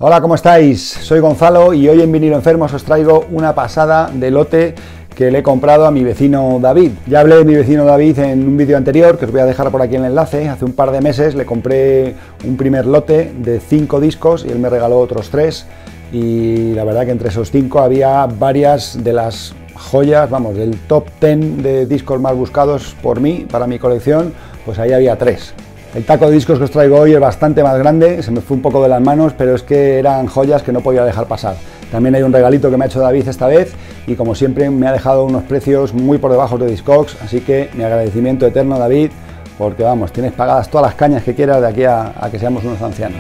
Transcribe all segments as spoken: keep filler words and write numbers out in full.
Hola, ¿cómo estáis? Soy Gonzalo y hoy en Vinilo Enfermos os traigo una pasada de lote que le he comprado a mi vecino David. Ya hablé de mi vecino David en un vídeo anterior, que os voy a dejar por aquí el enlace. Hace un par de meses le compré un primer lote de cinco discos y él me regaló otros tres. Y la verdad que entre esos cinco había varias de las joyas, vamos, del top diez de discos más buscados por mí, para mi colección, pues ahí había tres. El taco de discos que os traigo hoy es bastante más grande, se me fue un poco de las manos, pero es que eran joyas que no podía dejar pasar. También hay un regalito que me ha hecho David esta vez y como siempre me ha dejado unos precios muy por debajo de Discogs, así que mi agradecimiento eterno, David, porque vamos, tienes pagadas todas las cañas que quieras de aquí a, a que seamos unos ancianos.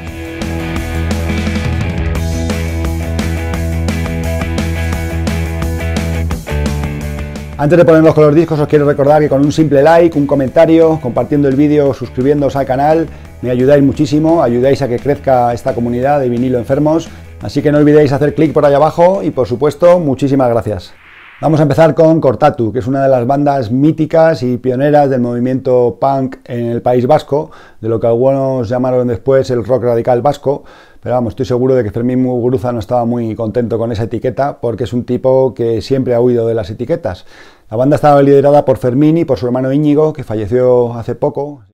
Antes de ponernos con los discos os quiero recordar que con un simple like, un comentario, compartiendo el vídeo, suscribiéndoos al canal, me ayudáis muchísimo, ayudáis a que crezca esta comunidad de Vinilo Enfermos, así que no olvidéis hacer clic por ahí abajo y por supuesto, muchísimas gracias. Vamos a empezar con Cortatu, que es una de las bandas míticas y pioneras del movimiento punk en el País Vasco, de lo que algunos llamaron después el rock radical vasco, pero vamos, estoy seguro de que Fermín Muguruza no estaba muy contento con esa etiqueta, porque es un tipo que siempre ha huido de las etiquetas. La banda estaba liderada por Fermín y por su hermano Íñigo, que falleció hace poco.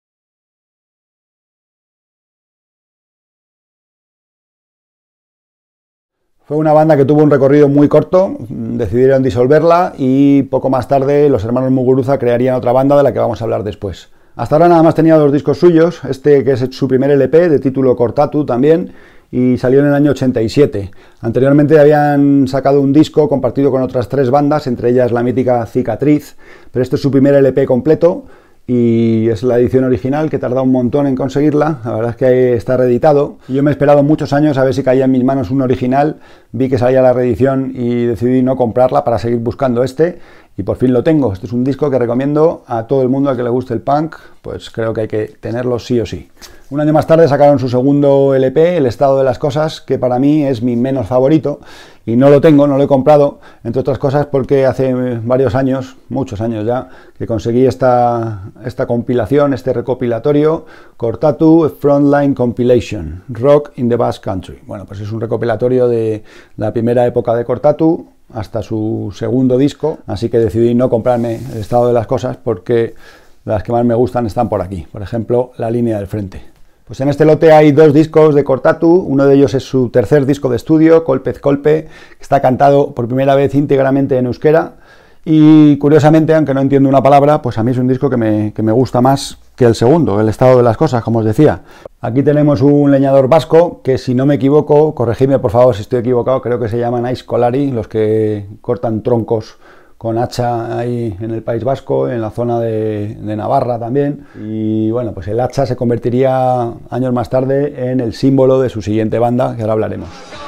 Fue una banda que tuvo un recorrido muy corto, decidieron disolverla y poco más tarde los hermanos Muguruza crearían otra banda de la que vamos a hablar después. Hasta ahora nada más tenía dos discos suyos, este que es su primer L P de título Cortatu también, y salió en el año ochenta y siete. Anteriormente habían sacado un disco compartido con otras tres bandas, entre ellas la mítica Cicatriz, pero este es su primer L P completo y es la edición original, que tarda un montón en conseguirla. La verdad es que está reeditado. Yo me he esperado muchos años a ver si caía en mis manos un original, vi que salía la reedición y decidí no comprarla para seguir buscando este, y por fin lo tengo. Este es un disco que recomiendo a todo el mundo al que le guste el punk, pues creo que hay que tenerlo sí o sí. Un año más tarde sacaron su segundo L P, El estado de las cosas, que para mí es mi menos favorito, y no lo tengo, no lo he comprado, entre otras cosas porque hace varios años, muchos años ya, que conseguí esta, esta compilación, este recopilatorio, Cortatu Frontline Compilation, Rock in the Basque Country. Bueno, pues es un recopilatorio de la primera época de Cortatu hasta su segundo disco, así que decidí no comprarme El estado de las cosas porque las que más me gustan están por aquí, por ejemplo, La línea del frente. Pues en este lote hay dos discos de Cortatu, uno de ellos es su tercer disco de estudio, Kolpez Kolpe, que está cantado por primera vez íntegramente en euskera, y curiosamente, aunque no entiendo una palabra, pues a mí es un disco que me, que me gusta más que el segundo, El estado de las cosas, como os decía. Aquí tenemos un leñador vasco, que si no me equivoco, corregidme por favor si estoy equivocado, creo que se llaman aizkolari, los que cortan troncos con hacha ahí en el País Vasco, en la zona de, de Navarra también. Y bueno, pues el hacha se convertiría años más tarde en el símbolo de su siguiente banda, que ahora hablaremos.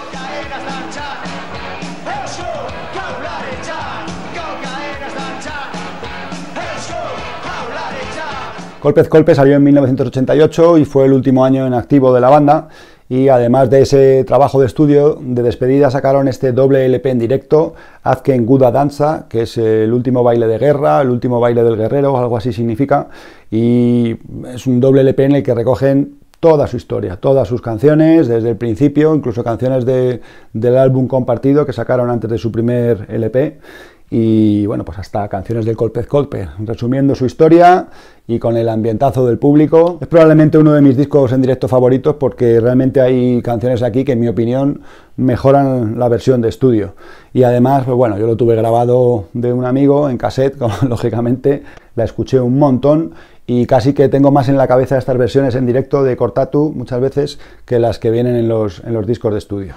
Kolpez Kolpe salió en mil novecientos ochenta y ocho y fue el último año en activo de la banda, y además de ese trabajo de estudio de despedida sacaron este doble L P en directo, Azken Guda Danza, que es el último baile de guerra, el último baile del guerrero, algo así significa, y es un doble L P en el que recogen toda su historia, todas sus canciones, desde el principio, incluso canciones de, del álbum compartido que sacaron antes de su primer L P, y bueno, pues hasta canciones del Kolpez Kolpe, resumiendo su historia y con el ambientazo del público. Es probablemente uno de mis discos en directo favoritos porque realmente hay canciones aquí que en mi opinión mejoran la versión de estudio. Y además, pues bueno, yo lo tuve grabado de un amigo en cassette, como, lógicamente, la escuché un montón y casi que tengo más en la cabeza estas versiones en directo de Cortatu muchas veces que las que vienen en los, en los discos de estudio.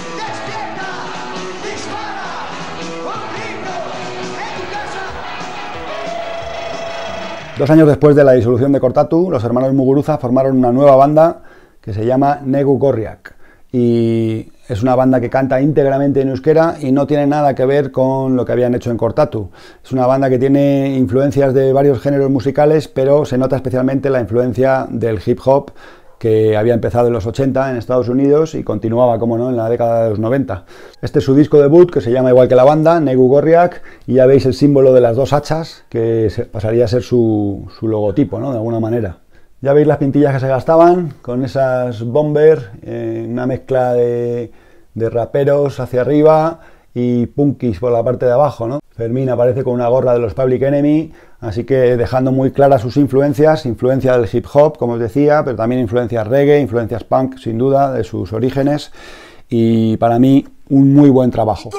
Dos años después de la disolución de Cortatu, los hermanos Muguruza formaron una nueva banda que se llama Negu Gorriak, y es una banda que canta íntegramente en euskera y no tiene nada que ver con lo que habían hecho en Cortatu. Es una banda que tiene influencias de varios géneros musicales, pero se nota especialmente la influencia del hip hop, que había empezado en los ochenta en Estados Unidos y continuaba, como no, en la década de los noventa. Este es su disco debut, que se llama igual que la banda, Negu Gorriak, y ya veis el símbolo de las dos hachas, que pasaría a ser su, su logotipo, ¿no?, de alguna manera. Ya veis las pintillas que se gastaban con esas bomber, eh, una mezcla de, de raperos hacia arriba y punkis por la parte de abajo, ¿no? Fermín aparece con una gorra de los Public Enemy, así que dejando muy claras sus influencias, influencia del hip hop, como os decía, pero también influencias reggae, influencias punk, sin duda, de sus orígenes, y para mí un muy buen trabajo.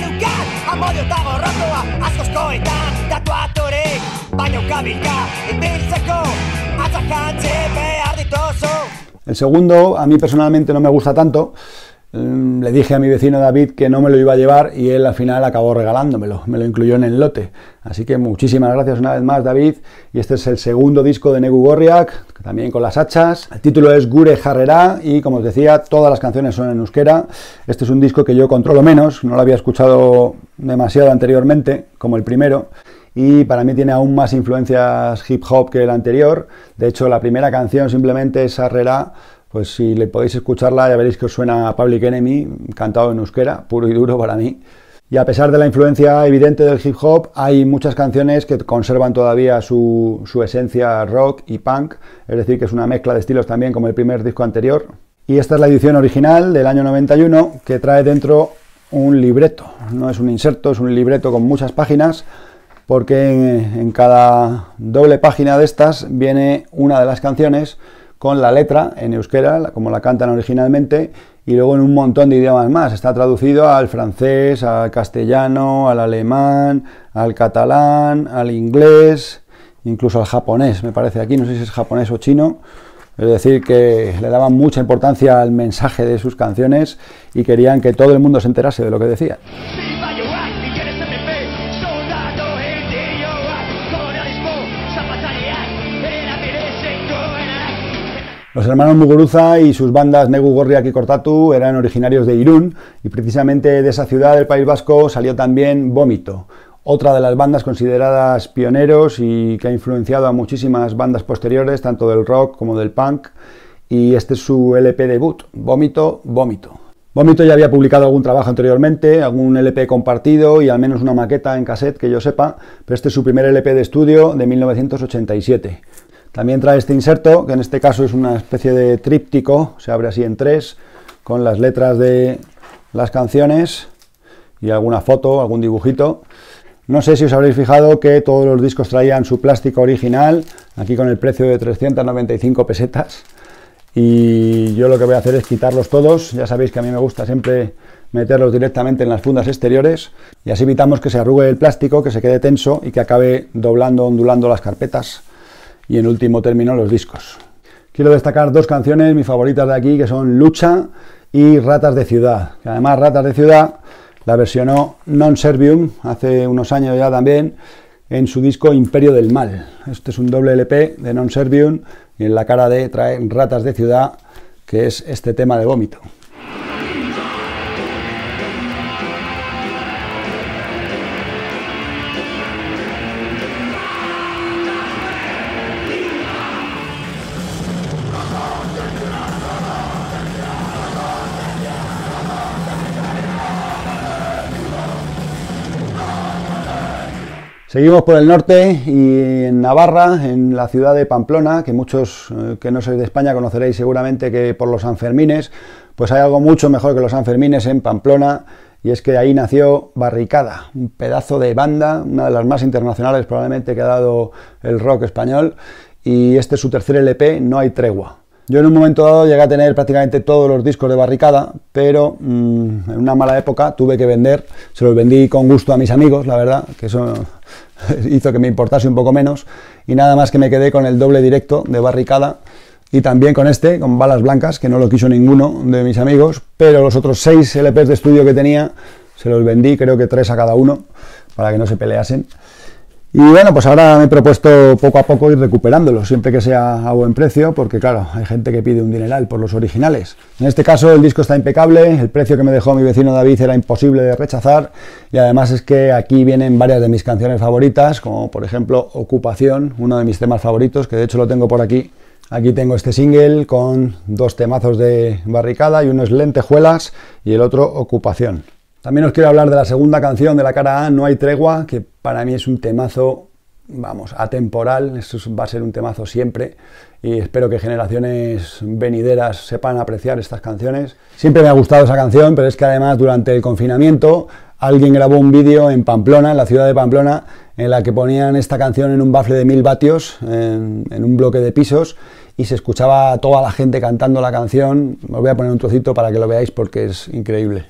El segundo a mí personalmente no me gusta tanto. Le dije a mi vecino David que no me lo iba a llevar y él al final acabó regalándomelo, me lo incluyó en el lote. Así que muchísimas gracias una vez más, David. Y este es el segundo disco de Negu Gorriak, también con las hachas. El título es Gure Jarrera y, como os decía, todas las canciones son en euskera. Este es un disco que yo controlo menos, no lo había escuchado demasiado anteriormente, como el primero. Y para mí tiene aún más influencias hip hop que el anterior. De hecho, la primera canción simplemente es Jarrera. Pues si le podéis escucharla ya veréis que os suena a Public Enemy, cantado en euskera, puro y duro para mí. Y a pesar de la influencia evidente del hip hop, hay muchas canciones que conservan todavía su, su esencia rock y punk, es decir, que es una mezcla de estilos también como el primer disco anterior. Y esta es la edición original del año noventa y uno, que trae dentro un libreto, no es un inserto, es un libreto con muchas páginas, porque en, en cada doble página de estas viene una de las canciones con la letra en euskera, como la cantan originalmente, y luego en un montón de idiomas más. Está traducido al francés, al castellano, al alemán, al catalán, al inglés, incluso al japonés, me parece aquí, no sé si es japonés o chino. Es decir, que le daban mucha importancia al mensaje de sus canciones y querían que todo el mundo se enterase de lo que decían. Los hermanos Muguruza y sus bandas Negu Gorriak y Kortatu eran originarios de Irún y precisamente de esa ciudad del País Vasco salió también Vómito, otra de las bandas consideradas pioneros y que ha influenciado a muchísimas bandas posteriores, tanto del rock como del punk, y este es su L P debut, Vómito, Vómito. Vómito ya había publicado algún trabajo anteriormente, algún L P compartido y al menos una maqueta en cassette que yo sepa, pero este es su primer L P de estudio de mil novecientos ochenta y siete. También trae este inserto, que en este caso es una especie de tríptico, se abre así en tres, con las letras de las canciones y alguna foto, algún dibujito. No sé si os habréis fijado que todos los discos traían su plástico original, aquí con el precio de trescientas noventa y cinco pesetas. Y yo lo que voy a hacer es quitarlos todos, ya sabéis que a mí me gusta siempre meterlos directamente en las fundas exteriores y así evitamos que se arrugue el plástico, que se quede tenso y que acabe doblando, ondulando las carpetas. Y en último término los discos. Quiero destacar dos canciones, mis favoritas de aquí, que son Lucha y Ratas de Ciudad. Que además Ratas de Ciudad la versionó Non Servium hace unos años ya también en su disco Imperio del Mal. Este es un doble L P de Non Servium y en la cara D trae Ratas de Ciudad, que es este tema de Vómito. Seguimos por el norte y en Navarra, en la ciudad de Pamplona, que muchos eh, que no sois de España conoceréis seguramente que por los Sanfermines, pues hay algo mucho mejor que los Sanfermines en Pamplona, y es que ahí nació Barricada, un pedazo de banda, una de las más internacionales probablemente que ha dado el rock español, y este es su tercer L P, No hay tregua. Yo en un momento dado llegué a tener prácticamente todos los discos de Barricada, pero mmm, en una mala época tuve que vender, se los vendí con gusto a mis amigos, la verdad, que eso hizo que me importase un poco menos, y nada más que me quedé con el doble directo de Barricada, y también con este, con Balas Blancas, que no lo quiso ninguno de mis amigos, pero los otros seis L Ps de estudio que tenía, se los vendí, creo que tres a cada uno, para que no se peleasen. Y bueno, pues ahora me he propuesto poco a poco ir recuperándolos, siempre que sea a buen precio, porque claro, hay gente que pide un dineral por los originales. En este caso el disco está impecable, el precio que me dejó mi vecino David era imposible de rechazar, y además es que aquí vienen varias de mis canciones favoritas, como por ejemplo Ocupación, uno de mis temas favoritos, que de hecho lo tengo por aquí. Aquí tengo este single con dos temazos de Barricada, y uno es Lentejuelas y el otro Ocupación. También os quiero hablar de la segunda canción de la cara A, No hay tregua, que para mí es un temazo vamos, atemporal, eso va a ser un temazo siempre y espero que generaciones venideras sepan apreciar estas canciones. Siempre me ha gustado esa canción, pero es que además durante el confinamiento alguien grabó un vídeo en Pamplona, en la ciudad de Pamplona, en la que ponían esta canción en un bafle de mil vatios, en, en un bloque de pisos, y se escuchaba a toda la gente cantando la canción. Os voy a poner un trocito para que lo veáis porque es increíble.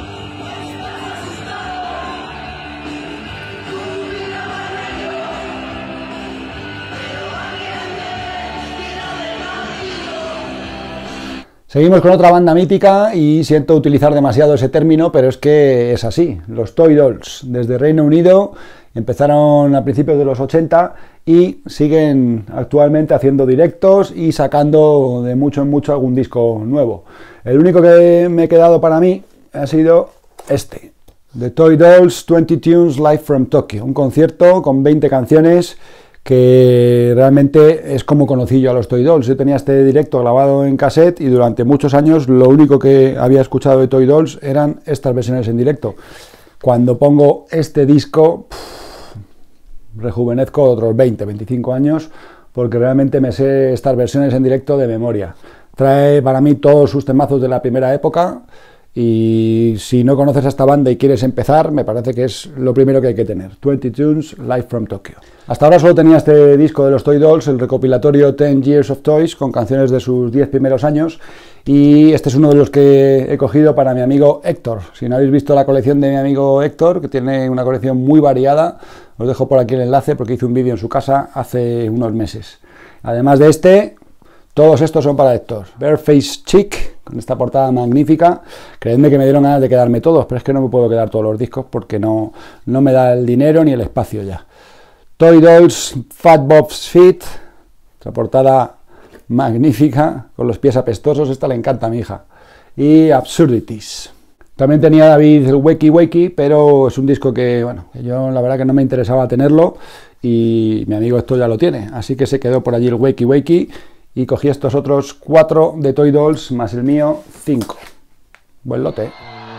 Seguimos con otra banda mítica y siento utilizar demasiado ese término, pero es que es así. Los Toy Dolls, desde Reino Unido, empezaron a principios de los ochenta y siguen actualmente haciendo directos y sacando de mucho en mucho algún disco nuevo. El único que me he quedado para mí ha sido este, The Toy Dolls veinte Tunes Live from Tokyo, un concierto con veinte canciones que realmente es como conocí yo a los Toy Dolls. Yo tenía este directo grabado en cassette y durante muchos años lo único que había escuchado de Toy Dolls eran estas versiones en directo. Cuando pongo este disco, pff, rejuvenezco otros veinte, veinticinco años, porque realmente me sé estas versiones en directo de memoria. Trae para mí todos sus temazos de la primera época. Y si no conoces a esta banda y quieres empezar, me parece que es lo primero que hay que tener. veinte Tunes Live from Tokyo. Hasta ahora solo tenía este disco de los Toy Dolls, el recopilatorio ten years of Toys, con canciones de sus diez primeros años. Y este es uno de los que he cogido para mi amigo Héctor. Si no habéis visto la colección de mi amigo Héctor, que tiene una colección muy variada, os dejo por aquí el enlace porque hice un vídeo en su casa hace unos meses. Además de este, todos estos son para Héctor. Bareface Chic, con esta portada magnífica. Creedme que me dieron ganas de quedarme todos, pero es que no me puedo quedar todos los discos porque no, no me da el dinero ni el espacio ya. Toy Dolls Fat Bob's Feet, esta portada magnífica, con los pies apestosos, esta le encanta a mi hija. Y Absurdities. También tenía David el Wakey Wakey, pero es un disco que, bueno, que yo la verdad que no me interesaba tenerlo y mi amigo esto ya lo tiene, así que se quedó por allí el Wakey Wakey. Y cogí estos otros cuatro de Toy Dolls, más el mío, cinco. Buen lote.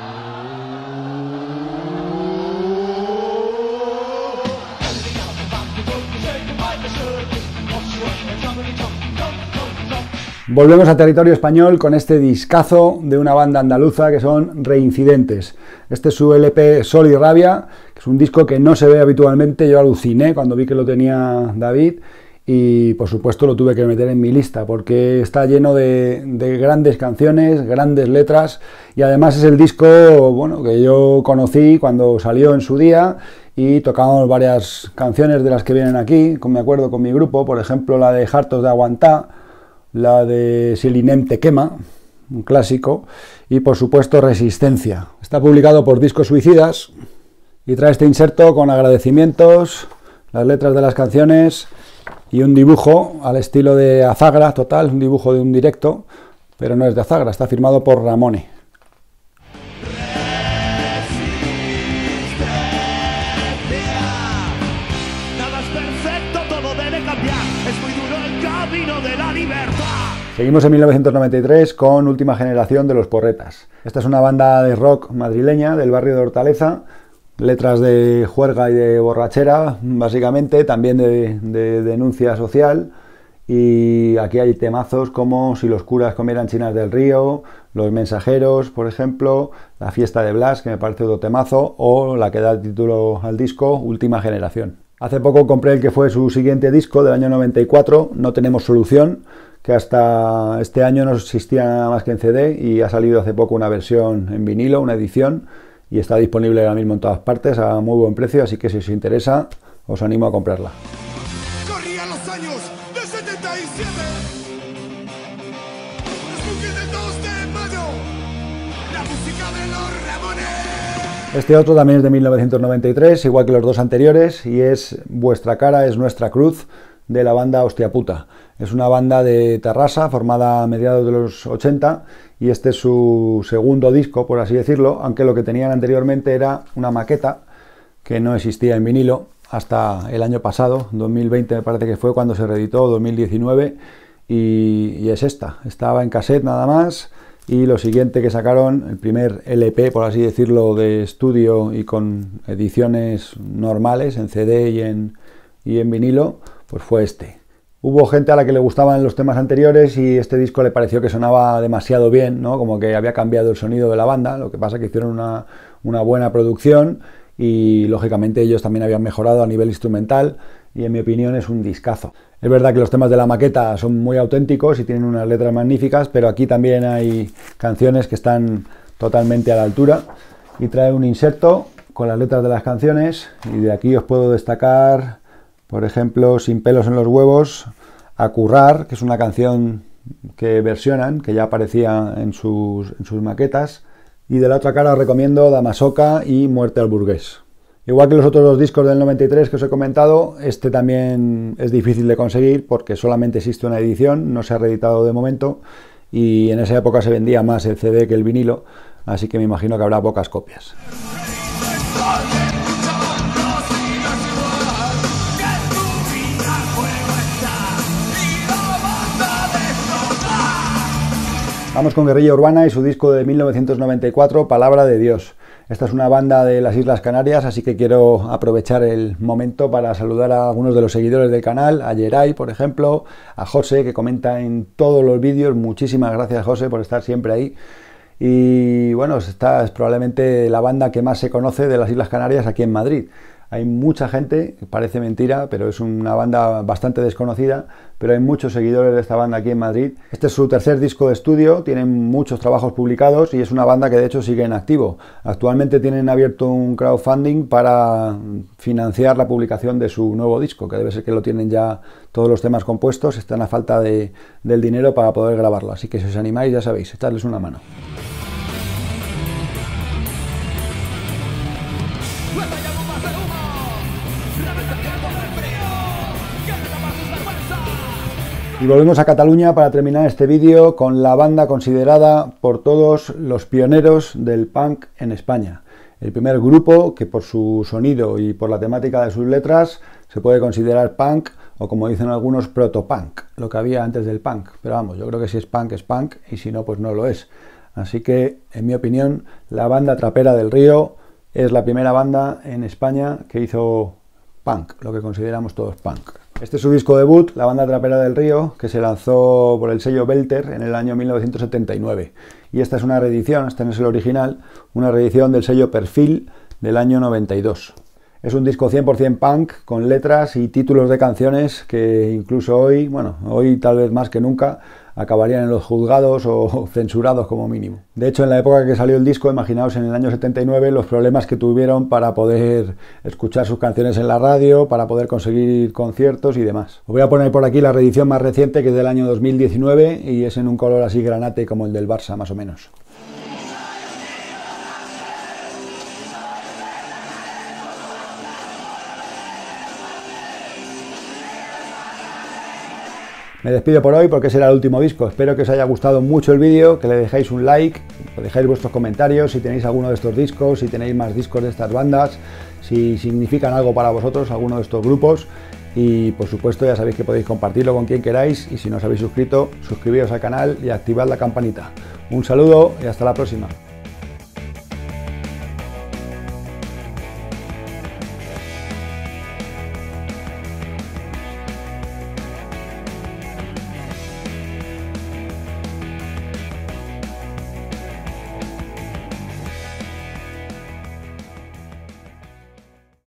Volvemos a territorio español con este discazo de una banda andaluza que son Reincidentes. Este es su L P Sol y Rabia, que es un disco que no se ve habitualmente. Yo aluciné cuando vi que lo tenía David. Y por supuesto lo tuve que meter en mi lista porque está lleno de, de grandes canciones, grandes letras y además es el disco, bueno, que yo conocí cuando salió en su día y tocamos varias canciones de las que vienen aquí, con, me acuerdo con mi grupo, por ejemplo la de Hartos de Aguantá, la de Silinem Te Quema, un clásico, y por supuesto Resistencia. Está publicado por Discos Suicidas y trae este inserto con agradecimientos, las letras de las canciones y un dibujo al estilo de Azagra, total, un dibujo de un directo, pero no es de Azagra, está firmado por Ramone. Nada es perfecto, todo debe cambiar, es muy duro el camino de la libertad. Seguimos en mil novecientos noventa y tres con Última Generación de Los Porretas. Esta es una banda de rock madrileña del barrio de Hortaleza. Letras de juerga y de borrachera, básicamente, también de, de denuncia social. Y aquí hay temazos como Si los curas comieran chinas del río, Los mensajeros, por ejemplo, La fiesta de Blas, que me parece otro temazo, o la que da el título al disco, Última Generación. Hace poco compré el que fue su siguiente disco, del año noventa y cuatro, No tenemos solución, que hasta este año no existía nada más que en C D y ha salido hace poco una versión en vinilo, una edición, y está disponible ahora mismo en todas partes a muy buen precio, así que si os interesa, os animo a comprarla. Corrían los años del setenta y siete, los buques del dos de mayo, la música de los Ramones. Este otro también es de mil novecientos noventa y tres, igual que los dos anteriores, y es Vuestra cara es nuestra cruz, de la banda Hostia Puta. Es una banda de Tarrasa formada a mediados de los ochenta y este es su segundo disco, por así decirlo, aunque lo que tenían anteriormente era una maqueta que no existía en vinilo hasta el año pasado, dos mil veinte me parece que fue cuando se reeditó, dos mil diecinueve, y, y es esta. Estaba en cassette nada más y lo siguiente que sacaron, el primer L P, por así decirlo, de estudio y con ediciones normales en C D y en y en vinilo pues fue este. Hubo gente a la que le gustaban los temas anteriores y este disco le pareció que sonaba demasiado bien, ¿no? Como que había cambiado el sonido de la banda. Lo que pasa es que hicieron una, una buena producción y lógicamente ellos también habían mejorado a nivel instrumental y en mi opinión es un discazo. Es verdad que los temas de la maqueta son muy auténticos y tienen unas letras magníficas, pero aquí también hay canciones que están totalmente a la altura y trae un inserto con las letras de las canciones y de aquí os puedo destacar, por ejemplo, Sin pelos en los huevos, A currar, que es una canción que versionan, que ya aparecía en sus, en sus maquetas, y de la otra cara os recomiendo Damasoca y Muerte al burgués. Igual que los otros dos discos del noventa y tres que os he comentado, este también es difícil de conseguir porque solamente existe una edición, no se ha reeditado de momento y en esa época se vendía más el C D que el vinilo, así que me imagino que habrá pocas copias. Vamos con Guerrilla Urbana y su disco de mil novecientos noventa y cuatro, Palabra de Dios. Esta es una banda de las Islas Canarias, así que quiero aprovechar el momento para saludar a algunos de los seguidores del canal, a Yeray, por ejemplo, a José, que comenta en todos los vídeos. Muchísimas gracias, José, por estar siempre ahí. Y bueno, esta es probablemente la banda que más se conoce de las Islas Canarias aquí en Madrid. Hay mucha gente, parece mentira, pero es una banda bastante desconocida, pero hay muchos seguidores de esta banda aquí en Madrid. Este es su tercer disco de estudio, tienen muchos trabajos publicados y es una banda que de hecho sigue en activo. Actualmente tienen abierto un crowdfunding para financiar la publicación de su nuevo disco, que debe ser que lo tienen ya todos los temas compuestos, están a falta de, del dinero para poder grabarlo. Así que si os animáis, ya sabéis, echadles una mano. Y volvemos a Cataluña para terminar este vídeo con la banda considerada por todos los pioneros del punk en España. El primer grupo que por su sonido y por la temática de sus letras se puede considerar punk o, como dicen algunos, protopunk, lo que había antes del punk. Pero vamos, yo creo que si es punk es punk y si no pues no lo es. Así que, en mi opinión, la banda Trapera del Río es la primera banda en España que hizo punk, lo que consideramos todos punk. Este es su disco debut, la banda Trapera del Río, que se lanzó por el sello Belter en el año mil novecientos setenta y nueve. Y esta es una reedición, este no es el original, una reedición del sello Perfil del año noventa y dos. Es un disco cien por cien punk, con letras y títulos de canciones que incluso hoy, bueno, hoy tal vez más que nunca, acabarían en los juzgados o censurados como mínimo. De hecho, en la época que salió el disco, imaginaos en el año setenta y nueve los problemas que tuvieron para poder escuchar sus canciones en la radio, para poder conseguir conciertos y demás. Os voy a poner por aquí la reedición más reciente, que es del año dos mil diecinueve y es en un color así granate como el del Barça, más o menos. Me despido por hoy porque será el último disco. Espero que os haya gustado mucho el vídeo, que le dejéis un like, que dejéis vuestros comentarios si tenéis alguno de estos discos, si tenéis más discos de estas bandas, si significan algo para vosotros alguno de estos grupos. Y por supuesto ya sabéis que podéis compartirlo con quien queráis y si no os habéis suscrito, suscribiros al canal y activad la campanita. Un saludo y hasta la próxima.